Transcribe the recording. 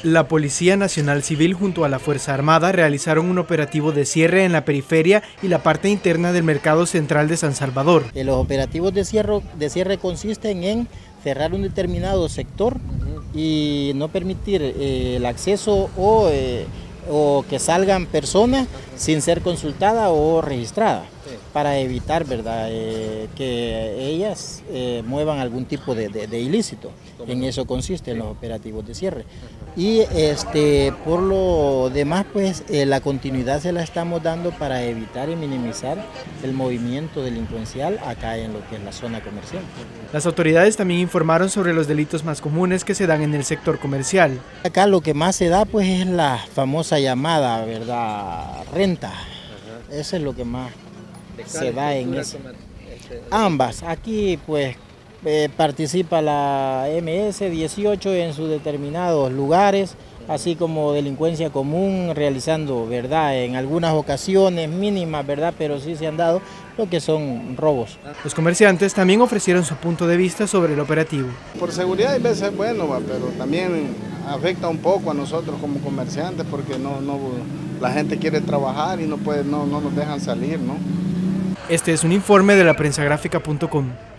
La Policía Nacional Civil junto a la Fuerza Armada realizaron un operativo de cierre en la periferia y la parte interna del mercado central de San Salvador. Los operativos de cierre consisten en cerrar un determinado sector y no permitir el acceso o que salgan personas sin ser consultadas o registradas, para evitar, ¿verdad?, que ellas muevan algún tipo de ilícito. En eso consisten los operativos de cierre. Y por lo demás, pues la continuidad se la estamos dando para evitar y minimizar el movimiento delincuencial acá en lo que es la zona comercial. Las autoridades también informaron sobre los delitos más comunes que se dan en el sector comercial. Acá lo que más se da, pues, es la famosa llamada, ¿verdad?, renta. Eso es lo que más se da en eso. Ambas. Aquí, pues, participa la MS-18 en sus determinados lugares, así como delincuencia común, realizando, ¿verdad?, en algunas ocasiones mínimas, ¿verdad?, pero sí se han dado lo que son robos. Los comerciantes también ofrecieron su punto de vista sobre el operativo. Por seguridad a veces es bueno, pero también afecta un poco a nosotros como comerciantes, porque la gente quiere trabajar y no nos dejan salir, ¿no? Este es un informe de laprensagrafica.com.